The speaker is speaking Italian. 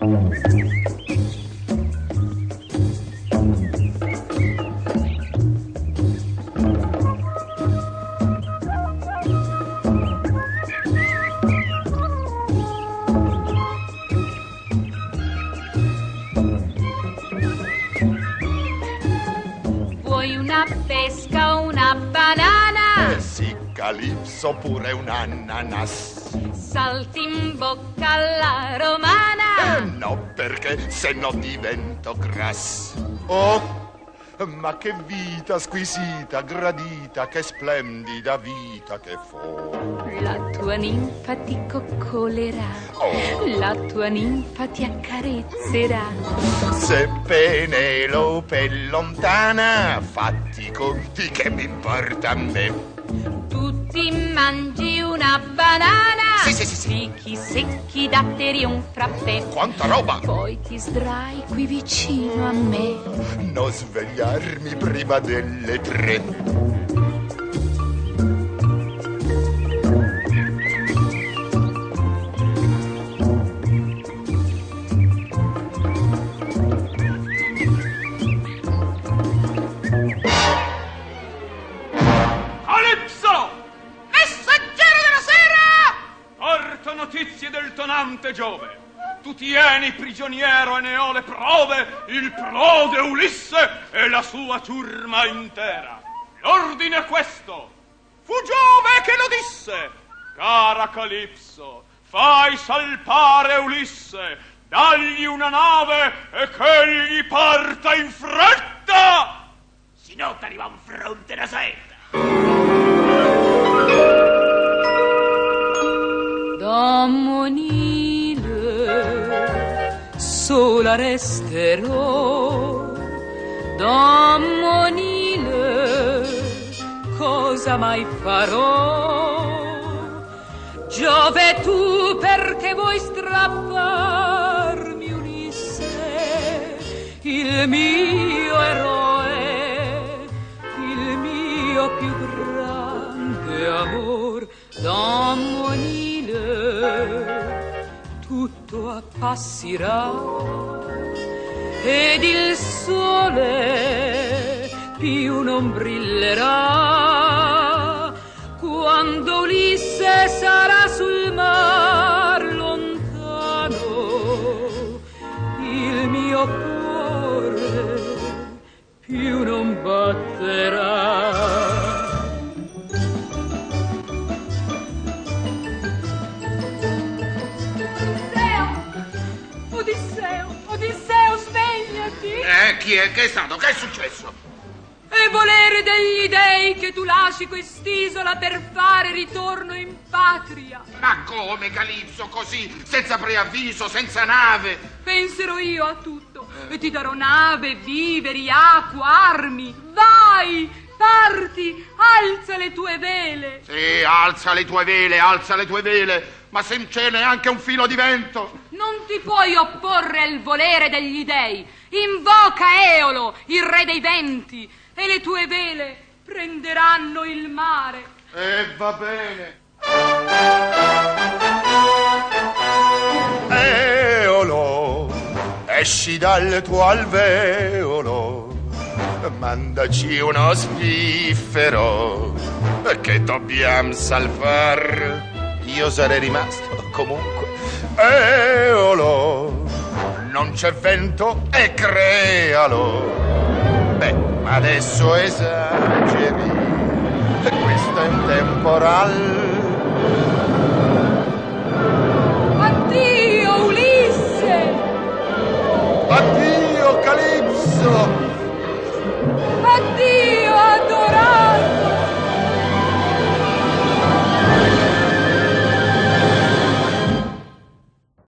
Pesca, una banana. Sì, Calipso, pure un ananas. Salti in bocca alla romana. No, perché se no divento grass. Oh, ma che vita squisita, gradita, che splendida vita che fu. La tua ninfa ti coccolerà, la tua ninfa ti accarezzerà. Se Penelope è lontana, fatti i conti che mi importa a me. Tu ti mangi una banana. Sì. Fichi secchi, datteri un frappè. Quanta roba! Poi ti sdrai qui vicino a me. Non svegliarmi prima delle 3. Notizie del tonante Giove. Tu tieni prigioniero e ne ho le prove il prode Ulisse e la sua ciurma intera. L'ordine è questo. Fu Giove che lo disse: cara Calipso, fai salpare Ulisse, dagli una nave e che egli parta in fretta, si no t'arriva in fronte una setta. Da Monile sola resterò, da Monile cosa mai farò? Giove, tu perché vuoi strapparmi Ulisse, il mio eroe, il mio più grande amor? Da Monile tutto appassirà ed il sole più non brillerà quando Ulisse sarà sul mar lontano. Il mio cuore più non batterà. Odisseo, svegliati! Chi è? Che è stato? Che è successo? È volere degli dei che tu lasci quest'isola per fare ritorno in patria. Ma come, Calipso, così? Senza preavviso, senza nave? Penserò io a tutto e ti darò nave, viveri, acqua, armi. Vai, parti, alza le tue vele. Sì, alza le tue vele, ma se non c'è neanche un filo di vento. Non ti puoi opporre al volere degli dei. Invoca Eolo, il re dei venti, e le tue vele prenderanno il mare. Va bene. Eolo, esci dal tuo alveolo, mandaci uno spiffero che dobbiamo salvar. Io sarei rimasto comunque. Eolo, non c'è vento e crealo. Beh, ma adesso esageri, questo è un temporal. Addio Ulisse! Addio Calipso! Addio!